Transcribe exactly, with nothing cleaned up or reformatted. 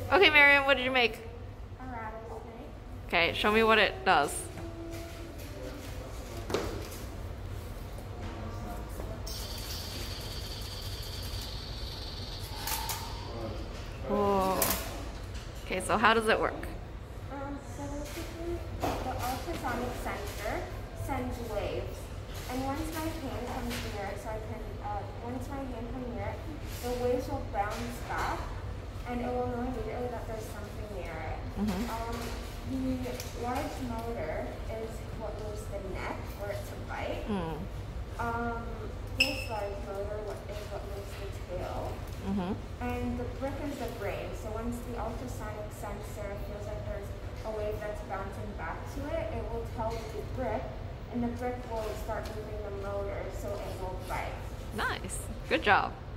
Okay, Meriam, what did you make? A rattle snake. Okay, show me what it does. Whoa. Okay, so how does it work? Um, so basically, the ultrasonic sensor sends waves, and once my hand comes near it, so I can, uh, once my hand comes near it, the waves will bounce back, and it will know immediately that there's something near it. Mm-hmm. Um, the large motor is what moves the neck for it to bite. Mm. Um, this large motor is what moves the tail. Mm-hmm. And the brick is the brain. So once the ultrasonic sensor feels like there's a wave that's bouncing back to it, it will tell the brick, and the brick will start moving the motor so it will bite. Nice. Good job.